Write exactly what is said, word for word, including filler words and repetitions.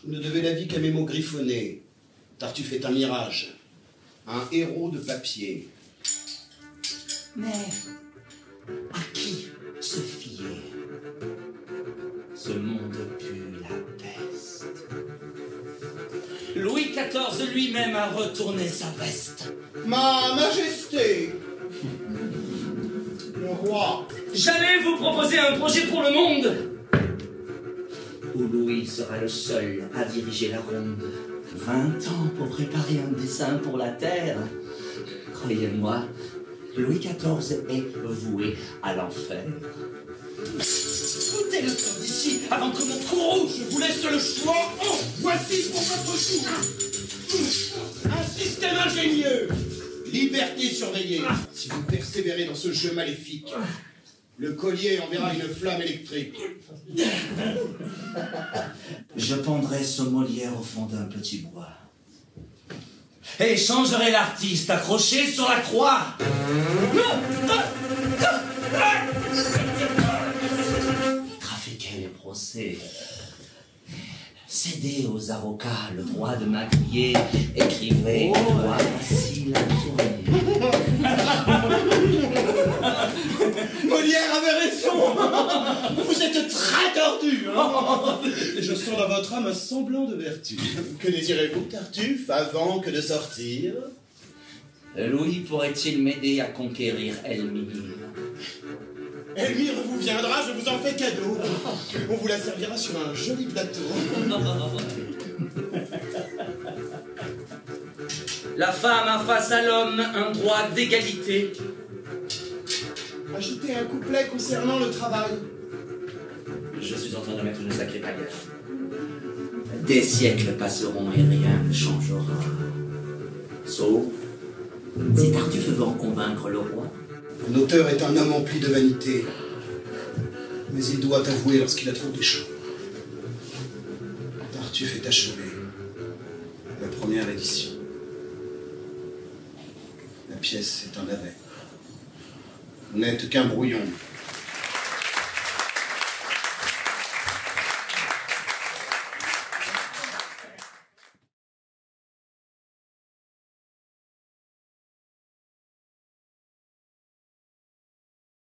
Ne devez la vie qu'à mes mots griffonnés. Tartuffe est un mirage. Un héros de papier. Mais à qui se fier? Ce monde pue la peste. Louis quatorze lui-même a retourné sa veste. Ma Majesté, le roi. J'allais vous proposer un projet pour le monde, où Louis sera le seul à diriger la ronde. Vingt ans pour préparer un dessin pour la Terre. Croyez-moi, Louis quatorze est voué à l'enfer. Quittez le temps d'ici avant que mon courroux je vous laisse le choix. Oh, voici pour votre choix un système ingénieux. Liberté surveillée. Si vous persévérez dans ce jeu maléfique, le collier enverra une flamme électrique. Je pendrai ce Molière au fond d'un petit bois. Et changerai l'artiste accroché sur la croix. Trafiquer les procès. Céder aux avocats le droit de maquiller. Écrivez une loi facile à tourner. Molière avait raison. Vous êtes très tordu, hein. Je sens dans votre âme un semblant de vertu. Que désirez-vous, Tartuffe, avant que de sortir? Louis pourrait-il m'aider à conquérir Elmire? Elmire vous viendra, je vous en fais cadeau. On vous la servira sur un joli plateau. La femme a face à l'homme un droit d'égalité. Ajoutez un couplet concernant le travail. Je suis en train de mettre une sacrée pagaille. Des siècles passeront et rien ne changera. Sauf si Tartuffe veut en convaincre le roi. Un auteur est un homme empli de vanité, mais il doit avouer lorsqu'il a trop péché. Tartuffe est achevé. La première édition. La pièce est un navet. Vous n'êtes qu'un brouillon.